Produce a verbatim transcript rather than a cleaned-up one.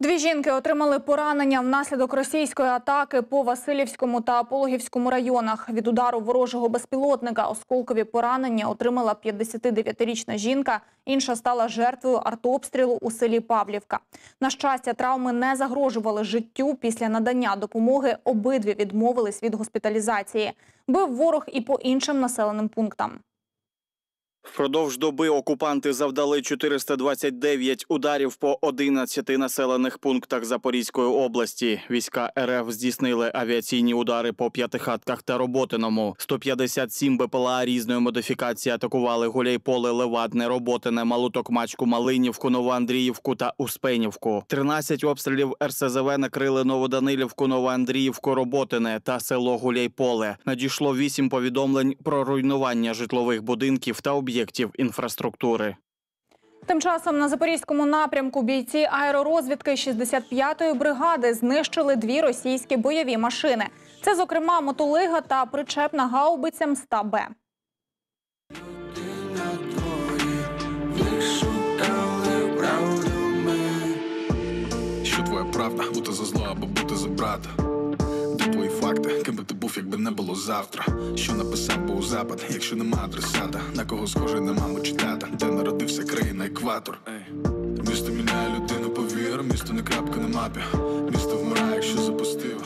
Дві жінки отримали поранення внаслідок російської атаки по Василівському та Пологівському районах. Від удару ворожого безпілотника осколкові поранення отримала п'ятдесятидев'ятирічна жінка, інша стала жертвою артобстрілу у селі Павлівка. На щастя, травми не загрожували життю. Після надання допомоги обидві відмовились від госпіталізації. Бив ворог і по іншим населеним пунктам. Впродовж доби окупанти завдали чотириста двадцять дев'ять ударів по одинадцяти населених пунктах Запорізької області. Війська РФ здійснили авіаційні удари по П'ятихатках та Роботиному. сто п'ятдесят сім БПЛА різної модифікації атакували Гуляйполе, Левадне, Роботине, Малотокмачку, Малинівку, Новоандріївку та Успенівку. тринадцять обстрілів ер ес зе ве накрили Новоданилівку, Новоандріївку, Роботине та село Гуляйполе. Надійшло вісім повідомлень про руйнування житлових будинків та об'єктів об'єктів інфраструктури. Тим часом на Запорізькому напрямку бійці аеророзвідки шістдесят п'ятої бригади знищили дві російські бойові машини. Це, зокрема, мотолига та причепна гаубиця М сто Б. Що твоя правда? Бути за зло або бути за брата? Де твої факти? Ким би ти був, якби не було завтра? Що написав би у запад, якщо нема адресата? На кого схожий на маму чи тата? Де народився країна екватор? Місто міняє людину, повір. Місто не крапка на мапі. Місто вмирає, якщо запустив.